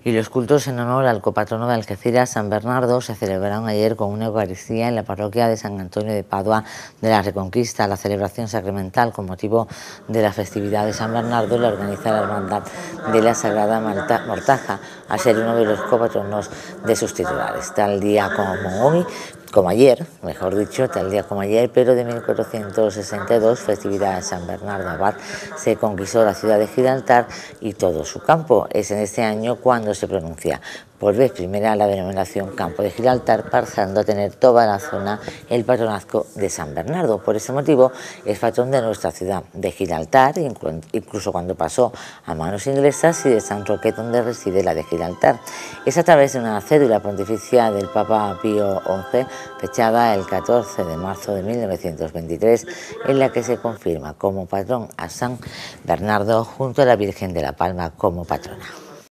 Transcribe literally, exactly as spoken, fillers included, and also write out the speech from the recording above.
Y los cultos en honor al copatrono de Algeciras, San Bernardo, se celebraron ayer con una Eucaristía en la parroquia de San Antonio de Padua de la Reconquista. La celebración sacramental con motivo de la festividad de San Bernardo la organiza la Hermandad de la Sagrada Mortaja, al ser uno de los copatronos de sus titulares. Tal día como hoy, como ayer, mejor dicho, tal día como ayer, pero de mil cuatrocientos sesenta y dos, festividad de San Bernardo Abad, se conquistó la ciudad de Gibraltar y todo su campo. Es en este año cuando se pronuncia por vez primera la denominación Campo de Gibraltar, pasando a tener toda la zona el patronazgo de San Bernardo. Por ese motivo es patrón de nuestra ciudad de Gibraltar, incluso cuando pasó a manos inglesas, y de San Roque, donde reside la de Gibraltar. Es a través de una cédula pontificia del Papa Pío once, fechada el catorce de marzo de mil novecientos veintitrés, en la que se confirma como patrón a San Bernardo junto a la Virgen de la Palma como patrona.